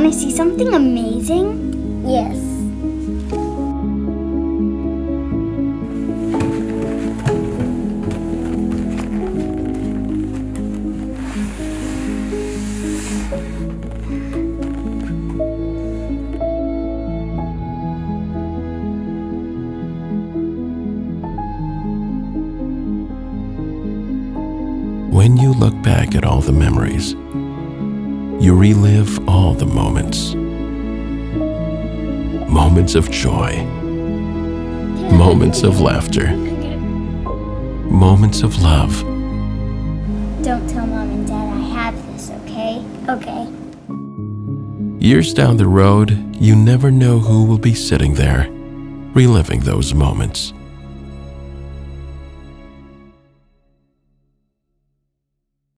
Want to see something amazing? Yes. When you look back at all the memories, you relive all the moments. Moments of joy, moments of laughter, moments of love. Don't tell Mom and Dad I have this, okay? Okay. Years down the road, you never know who will be sitting there, reliving those moments.